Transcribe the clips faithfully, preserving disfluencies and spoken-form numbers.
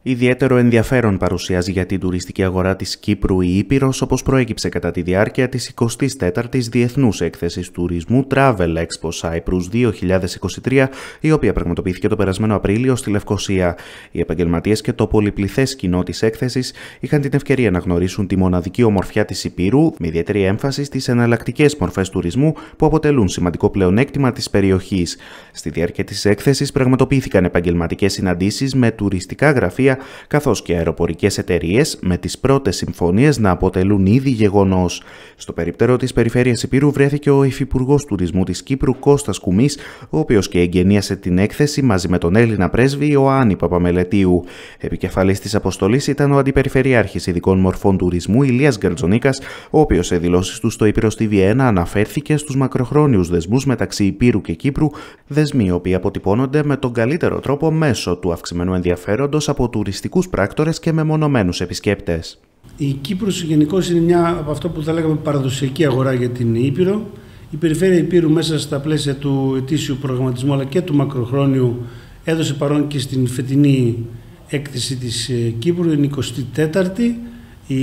Ιδιαίτερο ενδιαφέρον παρουσιάζει για την τουριστική αγορά της Κύπρου η Ήπειρος, όπως προέκυψε κατά τη διάρκεια της εικοστής τέταρτης Διεθνούς Έκθεσης Τουρισμού Travel Expo Cyprus δύο χιλιάδες είκοσι τρία, η οποία πραγματοποιήθηκε το περασμένο Απρίλιο στη Λευκοσία. Οι επαγγελματίες και το πολυπληθές κοινό της έκθεσης είχαν την ευκαιρία να γνωρίσουν τη μοναδική ομορφιά της Ηπείρου, με ιδιαίτερη έμφαση στις εναλλακτικές μορφές τουρισμού που αποτελούν σημαντικό πλεονέκτημα της περιοχής. Στη διάρκεια της έκθεσης πραγματοποιήθηκαν επαγγελματικές συναντήσεις με τουριστικά γραφεία καθώς και αεροπορικές εταιρείες, με τις πρώτες συμφωνίες να αποτελούν ήδη γεγονός. Στο περίπτερο της Περιφέρειας Ηπείρου βρέθηκε ο Υφυπουργός Τουρισμού της Κύπρου Κώστας Κουμής, ο οποίος και εγγενίασε την έκθεση μαζί με τον Έλληνα πρέσβη Ιωάννη Παπαμελετίου. Επικεφαλής της αποστολής ήταν ο Αντιπεριφερειάρχης Ειδικών Μορφών Τουρισμού Ηλίας Γκαρτζονίκας, ο οποίος σε δηλώσεις του στο Ήπειρος τι βι ένα αναφέρθηκε στους μακροχρόνιους δεσμούς μεταξύ Ηπείρου και Κύπρου, δεσμοί οι οποίοι αποτυπώνονται με τον καλύτερο τρόπο μέσω του αυξημένου ενδιαφέροντος από τουριστικούς πράκτορες και μεμονωμένους επισκέπτες. Η Κύπρος γενικώς είναι μια από αυτό που θα λέγαμε παραδοσιακή αγορά για την Ήπειρο. Η Περιφέρεια Ηπείρου μέσα στα πλαίσια του ετήσιου προγραμματισμού αλλά και του μακροχρόνιου έδωσε παρόν και στην φετινή έκθεση της Κύπρου, είναι η εικοστή τέταρτη, η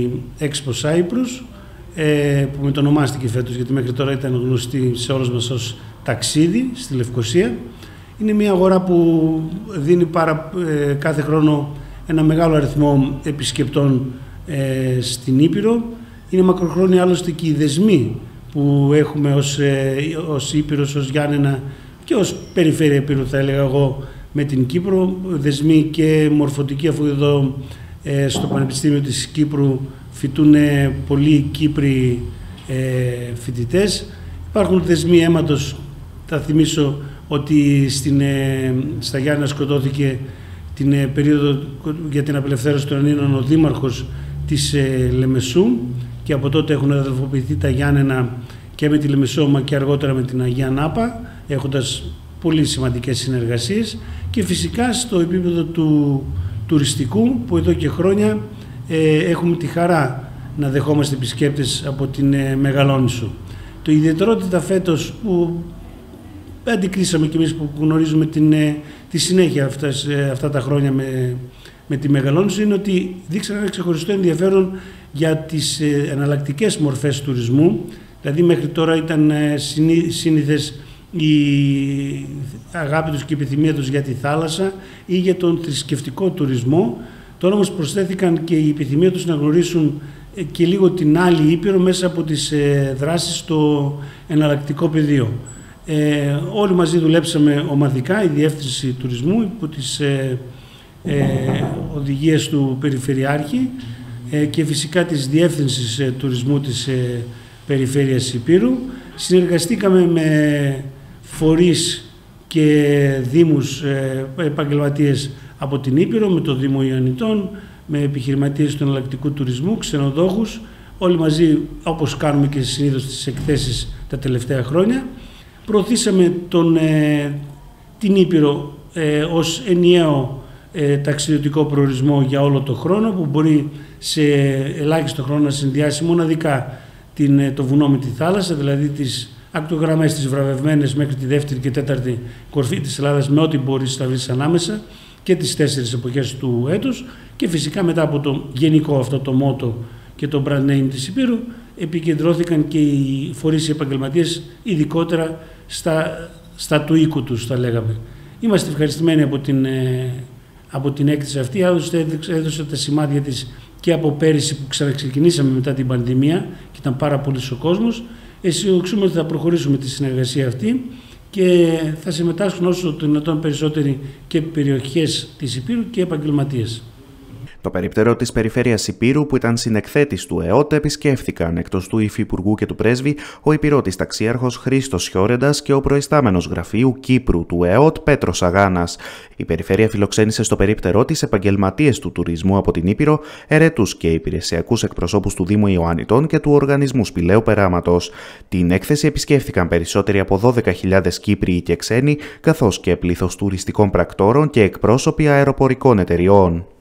Expo Cyprus, που μετονομάστηκε φέτος γιατί μέχρι τώρα ήταν γνωστή σε όλους μας ως ταξίδι στη Λευκοσία. Είναι μια αγορά που δίνει πάρα, ε, κάθε χρόνο ένα μεγάλο αριθμό επισκεπτών ε, στην Ήπειρο. Είναι μακροχρόνια άλλωστε και οι δεσμοί που έχουμε ως, ε, ως Ήπειρος, ως Γιάννενα και ως Περιφέρεια Ηπείρου θα έλεγα εγώ με την Κύπρο. Δεσμοί και μορφωτικοί, αφού εδώ ε, στο Πανεπιστήμιο της Κύπρου φοιτούν πολλοί Κύπροι ε, φοιτητές. Υπάρχουν δεσμοί αίματος, θα θυμίσω ότι στην, στα Γιάννενα σκοτώθηκε την περίοδο για την απελευθέρωση των Ελλήνων ο δήμαρχος της Λεμεσού και από τότε έχουν αδελφοποιηθεί τα Γιάννενα και με τη Λεμεσόμα και αργότερα με την Αγία Νάπα, έχοντας πολύ σημαντικές συνεργασίες, και φυσικά στο επίπεδο του τουριστικού που εδώ και χρόνια ε, έχουμε τη χαρά να δεχόμαστε επισκέπτες από την ε, Μεγαλόνισσο. Το ιδιαιτερότητα φέτος που αντικρίσαμε κι εμείς που γνωρίζουμε την, τη συνέχεια αυτές, αυτά τα χρόνια με, με τη Μεγαλόνισσο είναι ότι δείξαν ένα ξεχωριστό ενδιαφέρον για τις εναλλακτικές μορφές τουρισμού. Δηλαδή μέχρι τώρα ήταν σύνηθες η αγάπη τους και η επιθυμία τους για τη θάλασσα ή για τον θρησκευτικό τουρισμό. Τώρα όμως προσθέθηκαν και η επιθυμία τους να γνωρίσουν και λίγο την άλλη Ήπειρο μέσα από τις δράσεις στο εναλλακτικό πεδίο. Ε, όλοι μαζί δουλέψαμε ομαδικά, η Διεύθυνση Τουρισμού υπό τις ε, ε, οδηγίες του Περιφερειάρχη ε, και φυσικά της Διεύθυνσης ε, Τουρισμού της ε, Περιφέρειας Ηπείρου. Συνεργαστήκαμε με φορείς και δήμους ε, επαγγελματίες από την Ήπειρο, με το Δήμο Ιωαννιτών, με επιχειρηματίες του εναλλακτικού τουρισμού, ξενοδόχους, όλοι μαζί όπως κάνουμε και συνήθως στις εκθέσεις τα τελευταία χρόνια. Προωθήσαμε τον, ε, την Ήπειρο ε, ως ενιαίο ε, ταξιδιωτικό προορισμό για όλο το χρόνο, που μπορεί σε ελάχιστο χρόνο να συνδυάσει μοναδικά την, ε, το βουνό με τη θάλασσα, δηλαδή τις ακτογραμμές τις βραβευμένες μέχρι τη δεύτερη και τέταρτη κορφή της Ελλάδας με ό,τι μπορείς να βρεις ανάμεσα και τις τέσσερις εποχές του έτους, και φυσικά μετά από το γενικό αυτό το μότο και το brand name της Ηπείρου επικεντρώθηκαν και οι φορείς οι επαγγελματίες ειδικότερα στα, στα του οίκου τους, θα λέγαμε. Είμαστε ευχαριστημένοι από την, από την έκθεση αυτή, έδωσε, έδωσε τα σημάδια της και από πέρυσι που ξαναξεκινήσαμε μετά την πανδημία και ήταν πάρα πολύς ο κόσμος. Αισιοδοξούμε ότι θα προχωρήσουμε τη συνεργασία αυτή και θα συμμετάσχουν όσο το δυνατόν περισσότεροι και περιοχές της Ηπείρου και επαγγελματίες. Το περίπτερο της Περιφέρειας Ηπείρου, που ήταν συνεκθέτης του ΕΟΤ, επισκέφθηκαν εκτός του Υφυπουργού και του πρέσβη ο Ηπειρώτης ταξίαρχος Χρήστος Χιόρεντας και ο προϊστάμενος γραφείου Κύπρου του ΕΟΤ Πέτρος Αγάνας. Η Περιφέρεια φιλοξένησε στο περίπτερό της επαγγελματίες του τουρισμού από την Ήπειρο, ερετούς και υπηρεσιακούς εκπροσώπους του Δήμου Ιωαννιτών και του Οργανισμού Σπηλαίου Περάματος. Την έκθεση επισκέφθηκαν περισσότεροι από δώδεκα χιλιάδες Κύπριοι και ξένοι, καθώς και πλήθος τουριστικών πρακτόρων και εκπρόσωποι αεροπορικών εταιριών.